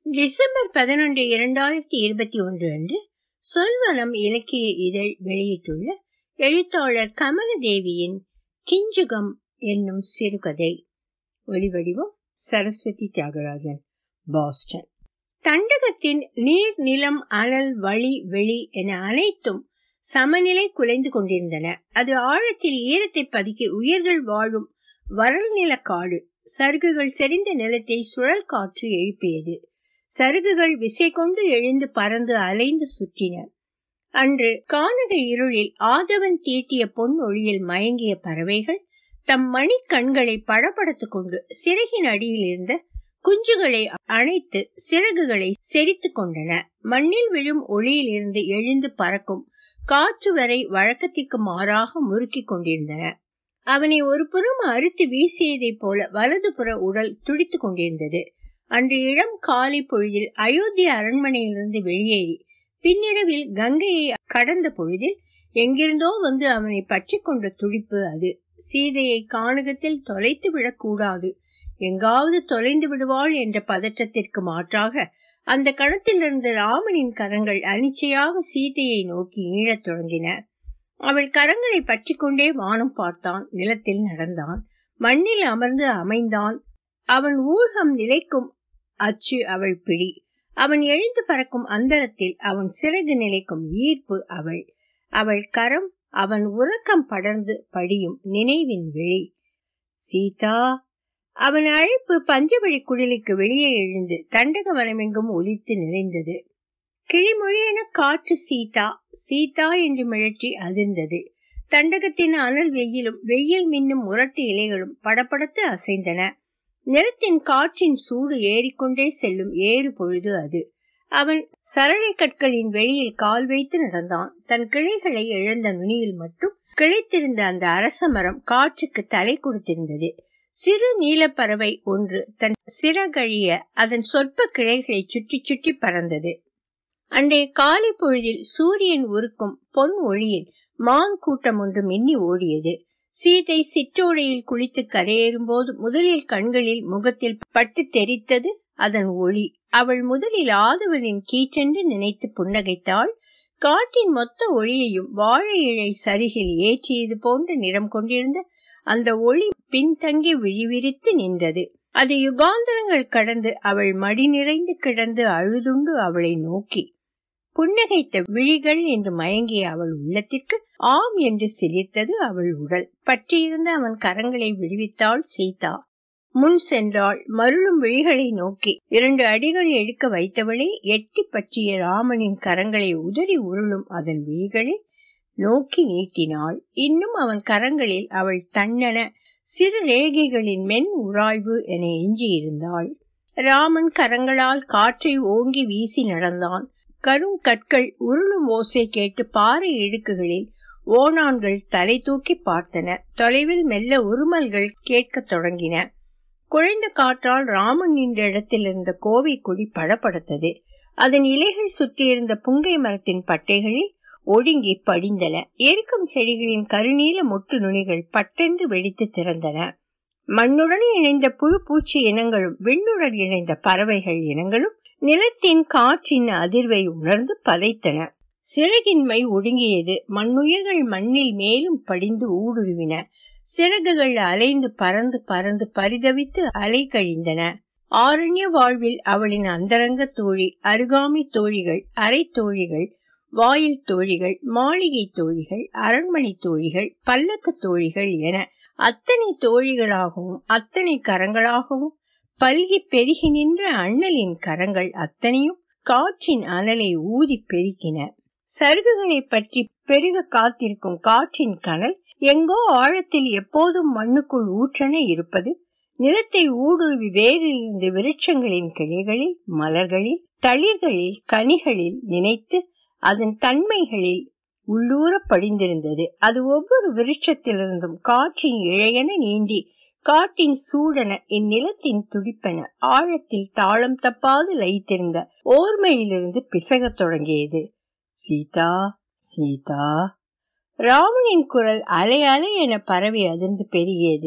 December 11, 2021 அன்று சொல்வனம் இலக்கிய இதழ் வெளியிட்டுள்ள எழுத்தாளர் கமல் தேவியின் கிஞ்சுகம் என்னும் சிறுகதை. ஒலிவடிவம் சரஸ்வதி தியாகராஜன், பாஸ்டன். தண்டகத்தின் நீர், நிலம், அனல், வழி, வெளி என அனைத்தும் சமநிலை குலைந்து கொண்டிருந்தன. அது ஆழத்தில் ஈரத்தை பதுக்கி உயிர்கள் வாழும் வறள் நில காடு. சருகுகள் செறிந்த நிலத்தை சுழல் காற்று எழுப்பியது. சருகுகள் விசை கொண்டு எழுந்து பறந்து அலைந்து சுற்றின. அன்று கானக இருளில் ஆதவன் தீட்டிய பொன் ஒளியில் மயங்கிய பறவைகள் தம் மணி கண்களை படபடத்துக் கொண்டு சிறகின் அடியில் இருந்த குஞ்சுகளை அணைத்து சிறகுகளை செறித்து கொண்டன. மண்ணில் விழும் ஒளியில் இருந்து எழுந்து பறக்கும் காற்று வரை வழக்கத்திற்கு மாறாக முறுக்கிக் கொண்டிருந்தன. அவனை ஒரு புறம் அறுத்து வீசியதை போல வலது புற உடல் துடித்துக் கொண்டிருந்தது. அன்று இளம் காலை பொழுதில் அயோத்திய அரண்மனையிலிருந்து வெளியேறி பின்னிரவில் கங்கையை கடந்த பொழுதில் எங்கிருந்தோ வந்து அவனை பற்றி கொண்ட துடிப்பு அது. சீதையை கானகத்தில் தொலைத்து விடக்கூடாது, எங்காவது தொலைந்து விடுவாள் என்ற பதற்றத்திற்கு மாற்றாக அந்த கணத்திலிருந்து ராமனின் கரங்கள் அனிச்சையாக சீதையை நோக்கி ஈழத் தொடங்கின. அவள் கரங்களை பற்றி கொண்டே வானம் பார்த்தான், நிலத்தில் நடந்தான், மண்ணில் அமர்ந்து அமைந்தான். அவன் ஊகம் நிலைக்கும் அச்சு அவள் பிடி. அவன் எழுந்து பறக்கும் அந்தரத்தில் அவன் சிறகு நிலைக்கும் ஈர்ப்பு அவள். அவள் கரம் அவன் உறக்கம் படர்ந்து படியும் நினைவின் வெளி. சீதா! அவன் அழைப்பு பஞ்சவழி குடிலுக்கு வெளியே எழுந்து தண்டக வனமெங்கும் ஒலித்து நிறைந்தது. கிளிமொழியென காற்று சீதா சீதா என்று மிழற்றி அதிர்ந்தது. தண்டகத்தின் அனல் வெயிலும் வெயில் மின்னும் முரட்டு இலைகளும் படபடத்து அசைந்தன. நிலத்தின் காற்றின் சூடு ஏறிக்கொண்டே செல்லும் ஏறு பொழுது அது. அவன் சரளை கற்களின் வெளியில் கால் வைத்து நடந்தான். தன் கிளைகளை இழந்த நுனியில் மட்டும் கிளைத்திருந்த அந்த அரச மரம் காற்றுக்கு தலை கொடுத்திருந்தது. சிறு நீலப்பறவை ஒன்று தன் சிறகழிய அதன் சொற்ப கிளைகளை சுற்றி சுற்றி பறந்தது. அன்றைய காலை பொழுதில் சூரியன் உருக்கும் பொன் ஒளியில் மான் கூட்டம் ஒன்று மின்னி ஓடியது. சீதை சிற்றோடையில் குளித்து கரையேறும் போது முதலில் கண்களில் முகத்தில் பட்டு தெரித்தது அதன் ஒளி. அவள் முதலில் ஆதவனின் கீற்றென்று நினைத்து புன்னகைத்தாள். காட்டின் மொத்த ஒளியையும் வாழை இழை சரிகில் ஏற்றியது போன்ற நிறம் கொண்டிருந்த அந்த ஒளி பின்தங்கி விழிவிரித்து நின்றது. அது யுகாந்தரங்கள் கடந்து அவள் மடி நிறைந்து கிடந்து அழுதுண்டு அவளை நோக்கி புன்னகைத்த விழிகள் என்று மயங்கிய அவள் உள்ளத்திற்கு ஆம் என்று சிலிர்த்தது அவள் உடல். பற்றியிருந்த அவன் கரங்களை விடுவித்தாள் சீதா. முன் சென்றாள். மருளும் விழிகளை நோக்கி 2 அடிகள் எடுக்க வைத்தவளே எட்டி பற்றிய ராமனின் கரங்களை உதறி உருளும் அதன் விழிகளை நோக்கி நீட்டினாள். இன்னும் அவன் கரங்களில் அவள் தன்னன சிறு ரேகைகளின் மென் உராய்வு என எஞ்சியிருந்தாள். ராமன் கரங்களால் காற்றை ஓங்கி வீசி நடந்தான். கரும் கற்கள் உருளும் ஓசை கேட்டு பாறை இடுக்குகளில் ஓணான்கள் தலை தூக்கி பார்த்தன. தொலைவில் மெல்ல உருமல்கள் கேட்க தொடங்கின. குழைந்த காற்றால் ராமன் நின்ற இடத்தில் இருந்த கோவை கொடி படபடத்தது. அதன் இலைகள் சுற்றியிருந்த புங்கை மரத்தின் பட்டைகளில் ஒடுங்கி படிந்தன. எருக்கும் செடிகளின் கருநீல மொட்டு நுனிகள் பட்டென்று வெடித்து திறந்தன. மண்ணுடன் இணைந்த புழு பூச்சி இனங்களும் விண்ணுடன் இணைந்த பறவைகள் இனங்களும் நிலத்தின் காற்றின் அதிர்வை உணர்ந்து பதைத்தன. சிறகின்மை ஒடுங்கியது. மண்ணுயிர்கள் மண்ணில் மேலும் படிந்து ஊடுருவின. சிறகுகள் அலைந்து பறந்து பறந்து பரிதவித்து அலை கழிந்தன. ஆரண்ய வாழ்வில் அவளின் அந்தரங்க தோழி, அருகாமை தோழிகள், அரை தோழிகள், வாயில் தோழிகள், மாளிகை தோழிகள், அரண்மனை தோழிகள், பல்லக்கு தோழிகள் என அத்தனை தோழிகளாகவும் அத்தனை கரங்களாகவும் பல்கி பெருகி நின்ற அண்ணலின் கரங்கள் அத்தனையும் காற்றின் அனலை ஊதி பெருக்கின. சருகுகளை பற்றி பெருக காத்திருக்கும் காற்றின் கனல் எங்கோ ஆழத்தில் எப்போதும் மண்ணுக்குள் ஊற்றென இருப்பது நிலத்தை ஊடுருவி வேரிலிருந்து விருட்சங்களின் கிளைகளில், மலர்களில், தளிர்களில், கனிகளில் நினைத்து அதன் தன்மைகளில் உள்ளூர படிந்திருந்தது. அது ஒவ்வொரு விருட்சத்திலிருந்தும் காற்றின் இழையென நீந்தி காட்டின் சூடன இந்நிலத்தின் துடிப்பென ஆழத்தில் தாளம் தப்பாது லயித்திருந்த ஓர்மையிலிருந்து பிசகத் தொடங்கியது. சீதா சீதா! ராமனின் குரல் அலை அலை என பரவி அதிர்ந்து பெருகியது.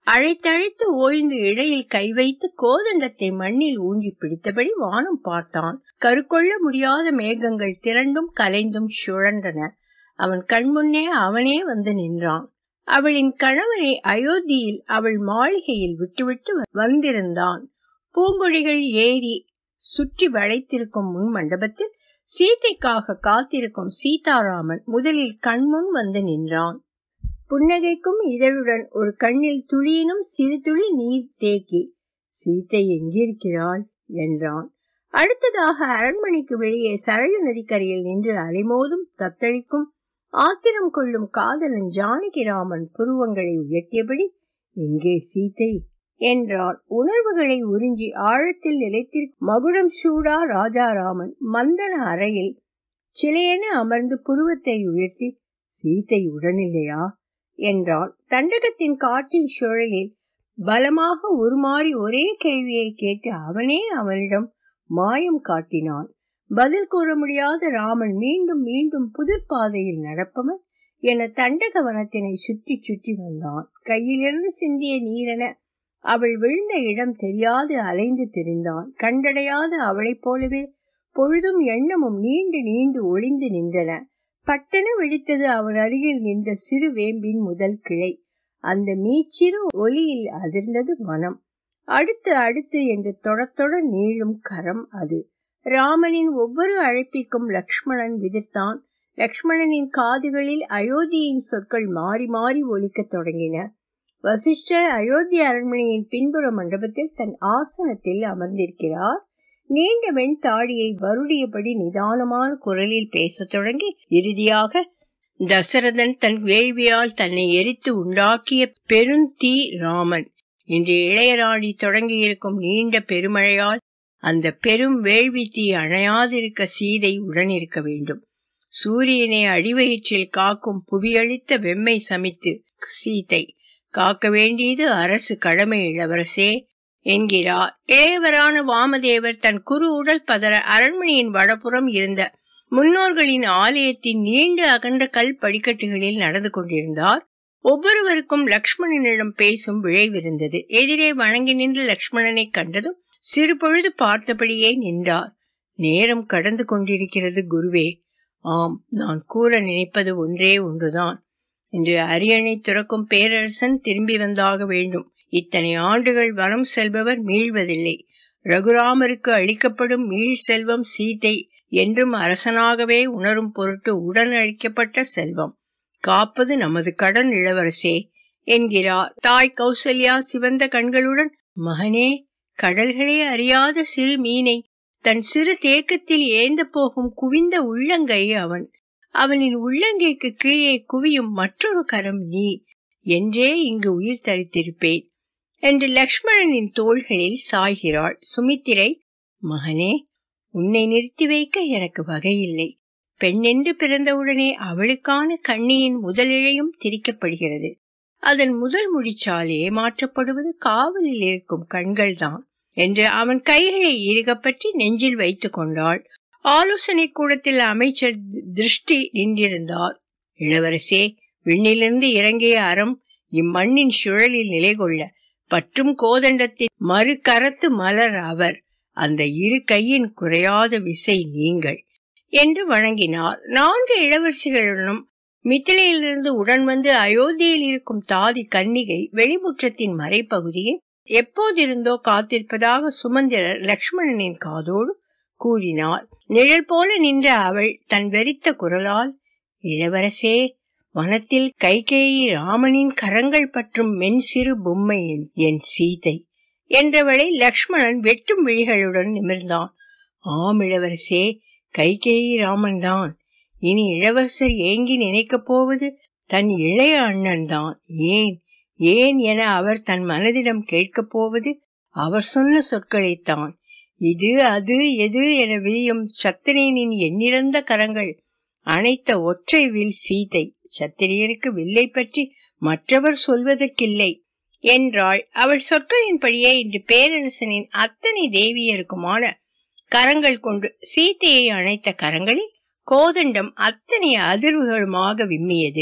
அழைத்தழைத்து ஓய்ந்து இடையில் கை வைத்து கோதண்டத்தை மண்ணில் ஊன்றி பிடித்தபடி வானம் பார்த்தான். கருக்கொள்ள முடியாத மேகங்கள் திரண்டும் கலைந்தும் சுழன்றன. அவன் கண்முன்னே அவனே வந்து நின்றான். அவளின் கணவனை அயோத்தியில் அவள் மாளிகையில் விட்டுவிட்டு வந்திருந்தான். பூங்கொடிகள் ஏறி சுற்றி வளைத்திருக்கும் முன் மண்டபத்தில் சீதைக்காக காத்திருக்கும் சீதாராமன் முதலில் கண்முன் வந்து நின்றான். புன்னகைக்கும் இதழுடன் ஒரு கண்ணில் துளியினும் சிறு துளி நீர் தேக்கி, சீதை எங்கிருக்கிறாள் என்றான். அடுத்ததாக அரண்மனைக்கு வெளியே சரையு நதிக்கரையில் நின்று அலைமோதும் தத்தளிக்கும் ஆத்திரம் கொள்ளும் காதலன் ஜானகிராமன் புருவங்களை உயர்த்தியபடி, எங்கே சீதை என்றான். உணர்வுகளை உறிஞ்சி ஆழத்தில் நிலைத்திருக்கும் மகுடம் சூடா ராஜாராமன் மந்தன அறையில் சிலையென அமர்ந்து புருவத்தை உயர்த்தி, சீதை உடனில்லையா என்றான். தண்டகத்தின் காற்றின் சுழலில் பலமாக உருமாறி ஒரே கேள்வியை கேட்டு அவனே அவனிடம் மாயம் காட்டினான். பதில் கூற முடியாத ராமன் மீண்டும் மீண்டும் புதிர்பாதையில் நடப்பவன் என தண்டக வனத்தினை சுற்றி சுற்றி வந்தான். கையிலிருந்து சிந்திய நீரென அவள் விழுந்த இடம் தெரியாது அலைந்து திரிந்தான். கண்டடையாத அவளைப் போலவே பொழுதும் எண்ணமும் நீண்டு நீண்டு ஒளிந்து நின்றன. பட்டென வெடித்தது அவன் அருகில் நின்ற சிறு வேம்பின் முதல் கிளை. அந்த மீச்சிறு ஒலியில் அதிர்ந்தது மனம். அடுத்து அடுத்து என்று தொடத்தொட நீளும் கரம் அது. ராமனின் ஒவ்வொரு அழைப்பிற்கும் லக்ஷ்மணன் விதிர்த்தான். லக்ஷ்மணனின் காதுகளில் அயோத்தியின் சொற்கள் மாறி மாறி ஒலிக்க தொடங்கின. வசிஷ்டர் அயோத்தி அரண்மனையின் பின்புற மண்டபத்தில் தன் ஆசனத்தில் அமர்ந்திருக்கிறார். நீண்ட வெண் தாடியை வருடியபடி நிதானமான குரலில் பேசத் தொடங்கி இறுதியாக, தசரதன் தன் வேள்வியால் தன்னை எரித்து உண்டாக்கிய பெருந்தீ ராமன் இன்று இளையராணி தொடங்கியிருக்கும் நீண்ட பெருமழையால் அந்த பெரும் வேள்வி தீ அணையாதிருக்க சீதை உடனிருக்க வேண்டும். சூரியனை அடிவயிற்றில் காக்கும் புவியளித்த வெம்மை சமித்து சீதை காக்க வேண்டியது அரசு கடமை இளவரசே என்கிறார். இளையவரான வாமதேவர் தன் குரு உடல் பதற அரண்மனையின் வடபுறம் இருந்த முன்னோர்களின் ஆலயத்தின் நீண்ட அகன்ற கல் படிக்கட்டுகளில் நடந்து கொண்டிருந்தார். ஒவ்வொருவருக்கும் லக்ஷ்மணனிடம் பேசும் விழைவிருந்தது. எதிரே வணங்கி நின்ற லக்ஷ்மணனை கண்டதும் சிறு பொழுது பார்த்தபடியே நின்றார். நேரம் கடந்து கொண்டிருக்கிறது குருவே. ஆம், நான் கூற நினைப்பது ஒன்றே ஒன்றுதான். இன்று அரியணை துறக்கும் பேரரசன் திரும்பி வந்தாக வேண்டும். இத்தனை ஆண்டுகள் வனம் செல்பவர் மீள்வதில்லை. ரகுராமருக்கு அளிக்கப்படும் மீள் செல்வம் சீதை என்றும் அரசனாகவே உணரும் பொருட்டு உடன் அளிக்கப்பட்ட செல்வம். காப்பது நமது கடன் இளவரசே என்கிறார். தாய் கௌசல்யா சிவந்த கண்களுடன், மகனே, கடல்களே அறியாத சிறு மீனை தன் சிறு தேக்கத்தில் ஏந்த போகும் குவிந்த உள்ளங்கை அவன். அவனின் உள்ளங்கைக்கு கீழே குவியும் மற்றொரு கரம் நீ என்றே இங்கு உயிர் தரித்திருப்பேன் என்று லக்ஷ்மணனின் தோள்களில் சாய்கிறாள். சுமித்திரை, மகனே, உன்னை நிறுத்தி வைக்க எனக்கு வகையில்லை. பெண்ணென்று பிறந்தவுடனே அவளுக்கான கண்ணியின் முதலிழையும் திரிக்கப்படுகிறது. அதன் முதல் முடிச்சால் ஏமாற்றப்படுவது காவலில் இருக்கும் கண்கள்தான் என்று அவன் கைகளை இறுகப்பற்றி நெஞ்சில் வைத்து கொண்டாள். ஆலோசனை கூடத்தில் அமைச்சர் திருஷ்டி நின்றிருந்தார். இளவரசே, விண்ணிலிருந்து இறங்கிய அறம் இம்மண்ணின் சுழலில் நிலை கொள்ள பற்றும் கோதண்டத்தின் மறு கரத்து மலர் அவர். அந்த இரு கையின் குறையாத விசை நீங்கள் என்று வழங்கினார். 4 இளவரசிகளுடனும் மித்திலையிலிருந்து உடன் வந்து அயோத்தியில் இருக்கும் தாதி கன்னிகை வெளிமுற்றத்தின் மறைப்பகுதியில் எப்போதிருந்தோ காத்திருப்பதாக சுமந்திரர் லக்ஷ்மணனின் காதோடு கூறினார். நிழல் போல நின்ற அவள் தன் வெறித்த குரலால், இளவரசே, வனத்தில் கைகேயி ராமனின் கரங்கள் பற்றும் மென் சிறு பொம்மை என் சீதை என்றவளை லக்ஷ்மணன் வெட்டும் விழிகளுடன் நிமிர்ந்தான். ஆம் இளவரசே, கைகேயி ராமன் தான். இனி இளவரசர் ஏங்கி நினைக்கப் போவது தன் இளைய அண்ணன் தான். ஏன் ஏன் என அவர் தன் மனதிடம் கேட்கப் போவது அவர் சொன்ன சொற்களைத்தான். இது அது எது என விரியும் சத்திரியனின் எண்ணிறந்த கரங்கள் அனைத்த ஒற்றை வில் சீதை. சத்திரியருக்கு வில்லை பற்றி மற்றவர் சொல்வதற்கில்லை என்றாள். அவள் சொற்களின்படியே இன்று பேரரசனின் அத்தனை தேவியருக்குமான கரங்கள் கொண்டு சீதையை அணைத்த கரங்களில் கோதண்டம் அத்தனை அதிர்வுகளுமாக விம்மியது.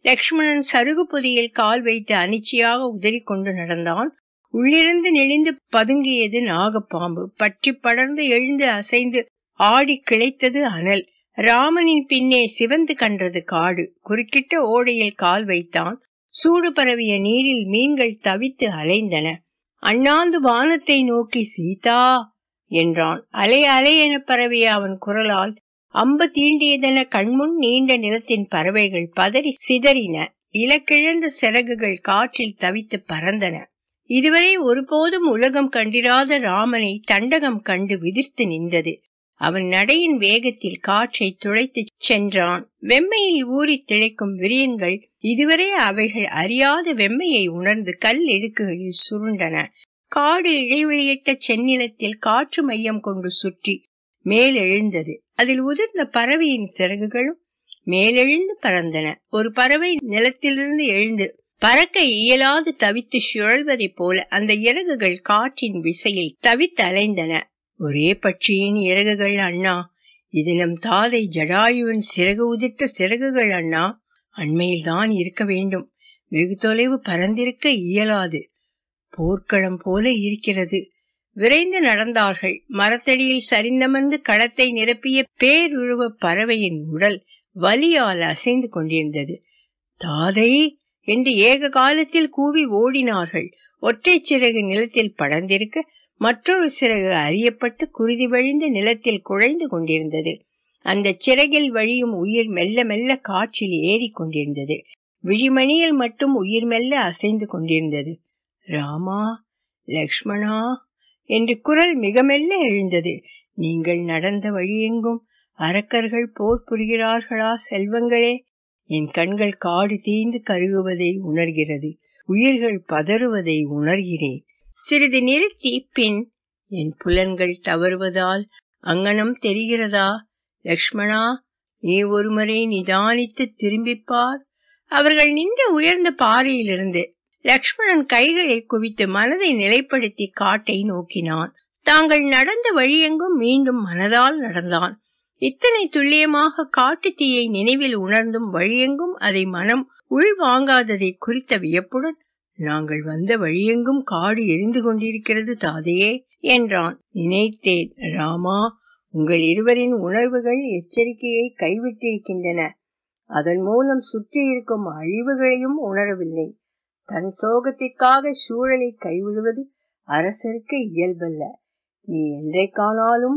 லக்ஷ்மணன் சருகு பொதியில் கால் வைத்து அனிச்சையாக உதறிக்கொண்டு நடந்தான். உள்ளிருந்து நெளிந்து பதுங்கியது நாகப்பாம்பு. பற்றி படர்ந்து எழுந்து அசைந்து ஆடி கிளைத்தது அனல். ராமனின் பின்னே சிவந்து கன்றது காடு. குறுக்கிட்ட ஓடையில் கால் வைத்தான். சூடு பரவிய நீரில் மீன்கள் தவித்து அலைந்தன. அண்ணாந்து வானத்தை நோக்கி சீதா என்றான். அலை அலை என பரவிய அவன் குரலால் அம்பு தீண்டியதென கண்முன் நீண்ட நிலத்தின் பறவைகள் பதறி சிதறின. இலக்கிழந்த சிறகுகள் காற்றில் தவித்து பறந்தன. இதுவரை ஒருபோதும் உலகம் கண்டிராத ராமனை தண்டகம் கண்டு விதிர்த்து நின்றது. அவன் நடையின் வேகத்தில் காற்றை துளைத்து சென்றான். வெம்மையில் ஊறி திளைக்கும் விரியன்கள் இதுவரை அவைகள் அறியாத வெம்மையை உணர்ந்து கல் இடுக்குகளில் சுருண்டன. காடு இடைவெளியிட்ட செந்நிலத்தில் காற்று மையம் கொண்டு சுற்றி மேலெழுந்தது. அதில் உதிர்ந்த பறவையின் சிறகுகளும் மேலெழுந்து பறந்தன. ஒரு பறவை நிலத்திலிருந்து எழுந்து பறக்க இயலாது தவித்து சுழல்வதை போல அந்த இறகுகள் காற்றின் விசையில் தவித்து அலைந்தன. ஒரே பட்சியின் இறகுகள் அண்ணா, இது நம் தாதை ஜடாயுவின் சிறகு உதிர்த்த சிறகுகள் அண்ணா. அண்மையில் தான் இருக்க வேண்டும். வெகு தொலைவு பறந்திருக்க இயலாது. போர்க்களம் போல இருக்கிறது. விரைந்து நடந்தார்கள். மரத்தடியில் சரிந்தமர்ந்து களத்தை நிரப்பிய பேருருவ பறவையின் உடல் வலியால் அசைந்து கொண்டிருந்தது. தாதை என்று ஏக காலத்தில் கூவி ஓடினார்கள். ஒற்றை சிறகு நிலத்தில் படர்ந்திருக்க மற்றொரு சிறகு அறியப்பட்டு குருதி வழிந்து நிலத்தில் குழைந்து கொண்டிருந்தது. அந்த சிறகில் வழியும் உயிர் மெல்ல மெல்ல காற்றில் ஏறி கொண்டிருந்தது. விழிமணியில் மட்டும் உயிர் மெல்ல அசைந்து கொண்டிருந்தது. ராமா, லக்ஷ்மணா என்று குரல் மிக மெல்ல எழுந்தது. நீங்கள் நடந்த வழியெங்கும் அரக்கர்கள் போர் புரிகிறார்களா செல்வங்களே? என் கண்கள் காடு தீந்து கருகுவதை உணர்கிறது. உயிர்கள் பதறுவதை உணர்கிறேன். சிறிது நிறுத்தி பின், என் புலன்கள் தவறுவதால் அங்கனம் தெரிகிறதா? லக்ஷ்மணா, நீ ஒருமுறை நிதானித்து திரும்பிப்பார். அவர்கள் நின்ற உயர்ந்த பாறையிலிருந்து லக்ஷ்மணன் கைகளை குவித்து மனதை நிலைப்படுத்தி காட்டை நோக்கினான். தாங்கள் நடந்த வழியெங்கும் மீண்டும் மனதால் நடந்தான். இத்தனை துல்லியமாக காட்டு தீயை நினைவில் உணர்ந்தும் வழியெங்கும் அதை மனம் உள்வாங்காததை குறித்த வியப்புடன், நாங்கள் வந்த வழியெங்கும் காடு எரிந்து கொண்டிருக்கிறது தாதையே என்றான். நினைத்தேன் ராமா, உங்கள் இருவரின் உணர்வுகள் எச்சரிக்கையை கைவிட்டிருக்கின்றன. அதன் மூலம் சுற்றி இருக்கும் அழிவுகளையும் உணரவில்லை. தன் சோகத்திற்காக சூழலை கைவிடுவது அரசருக்கு இயல்பல்ல. நீ என்றைக்கானாலும்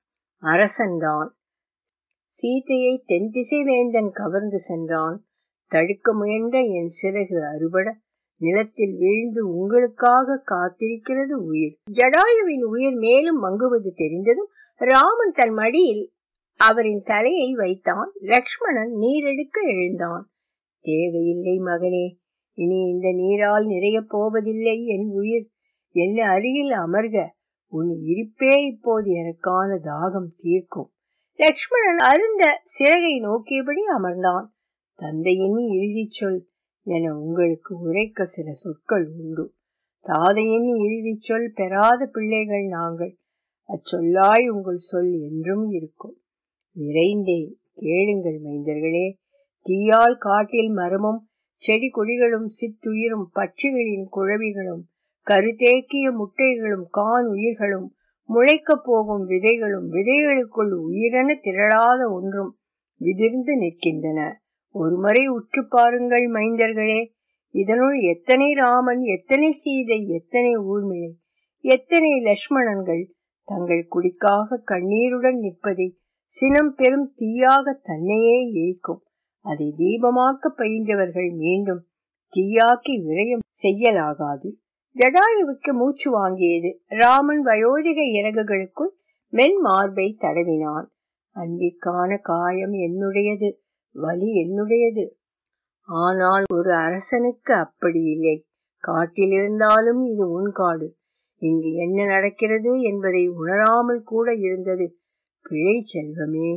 அரசன்தான். சீதையை தென் திசை வேந்தன் கவர்ந்து சென்றான். தடுக்க முயன்ற என் சிறகு அறுபட நிலத்தில் வீழ்ந்து உங்களுக்காக காத்திருக்கிறது உயிர். ஜடாயுவின் உயிர் மேலும் மங்குவது தெரிந்ததும் ராமன் தன் மடியில் அவரின் தலையை வைத்தான். லக்ஷ்மணன் நீரெடுக்க எழுந்தான். தேவையில்லை மகனே, இனி இந்த நீரால் நிறைய போவதில்லை என் உயிர். என்ன அருகில் அமர்க. உன் இருப்பே இப்போது எனக்கான தாகம் தீர்க்கும். லக்ஷ்மணன் அருந்த சிறகை நோக்கியபடி அமர்ந்தான். தந்தையின் இறுதி சொல் என உங்களுக்கு உரைக்க சில சொற்கள் உண்டு. தாதையின் இறுதி சொல் பெறாத பிள்ளைகள் நாங்கள். அச்சொல்லாய் உங்கள் சொல் என்றும் இருக்கும். நிறைந்தேன், கேளுங்கள் மைந்தர்களே. தீயால் காட்டில் மரமும் செடி கொடிகளும் சிற்றுயிரும் பட்சிகளின் குழவிகளும் கருத்தேக்கிய முட்டைகளும் கான் உயிர்களும் முளைக்க போகும் விதைகளும் விதைகளுக்குள் உயிரென திரளாத ஒன்றும் விதிர்ந்து நிற்கின்றன. ஒருமுறை உற்று பாருங்கள் மைந்தர்களே. இதனுள் எத்தனை ராமன், எத்தனை சீதை, எத்தனை ஊர்மிளை, எத்தனை லக்ஷ்மணன்கள் தங்கள் குடிக்காக கண்ணீருடன் நிற்பதை சினம் பெரும் தீயாக தன்னையே எரிக்கும். அதை தீபமாக்க பயின்றவர்கள் மீண்டும் தீயாக்கி விரயம் செய்யலாகாது. ஜடாயுவுக்கு மூச்சு வாங்கியது. ராமன் வயோதிக இறகுகளுக்குள் மென் மார்பை தடவினான். அன்பிற்கான காயம் என்னுடையது, வலி என்னுடையது. ஆனால் ஒரு அரசனுக்கு அப்படி இல்லை. காட்டிலிருந்தாலும் இது உன் காடு. இங்கு என்ன நடக்கிறது என்பதை உணராமல் கூட இருந்தது பிழை செல்வமே.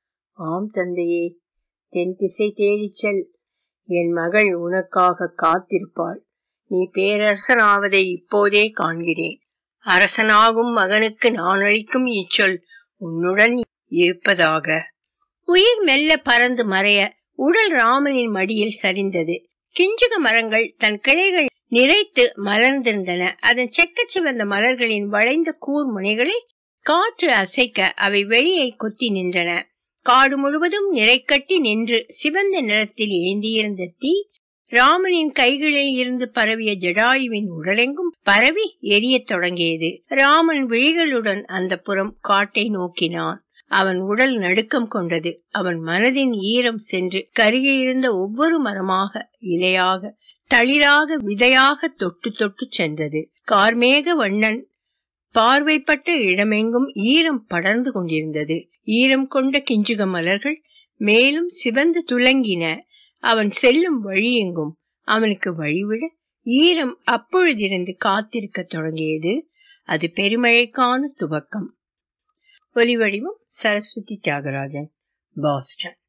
ஆம் தந்தையே, தென் திசை தேடிச் செல். என் மகள் உனக்காக காத்திருப்பாள். நீ பேரரசனாவதை இப்போதே காண்கிறேன். அரசனாகும் மகனுக்கு நான் அளிக்கும் இச்சொல் உன்னுடன் இருப்பதாக. உயிர் மெல்ல பறந்து மறைய உடல் ராமனின் மடியில் சரிந்தது. கிஞ்சுக மரங்கள் தன் கிளைகள் நிறைத்து மலர்ந்திருந்தன. அதன் செக்க சிவந்த மலர்களின் வளைந்த கூர் முனைகளை காற்று அசைக்க அவை வெளியை கொத்தி நின்றன. காடு முழுவதும் நிறை கட்டி நின்று சிவந்த நிறத்தில் ஏந்தியிருந்த தீ ராமனின் கைகளில் இருந்து பரவிய ஜடாயுவின் உடலெங்கும் பரவி எரியத் தொடங்கியது. ராமன் விழிகளுடன் அந்த புறம் காட்டை நோக்கினான். அவன் உடல் நடுக்கம் கொண்டது. அவன் மனதின் ஈரம் சென்று கருகியிருந்த ஒவ்வொரு மரமாக, இலையாக, தளிராக, விதையாக தொட்டு தொட்டு சென்றது. கார்மேக வண்ணன் பார்வைப்பட்ட இடமெங்கும் ஈரம் படர்ந்து கொண்டிருந்தது. ஈரம் கொண்ட கிஞ்சுக மலர்கள் மேலும் சிவந்து துலங்கின. அவன் செல்லும் வழியெங்கும் அவனுக்கு வழிவிட ஈரம் அப்பொழுதிருந்து காத்திருக்க தொடங்கியது. அது பெருமழைக்கான துவக்கம். ஒலிவடிவம் சரஸ்வதி தியாகராஜன், பாஸ்டன்.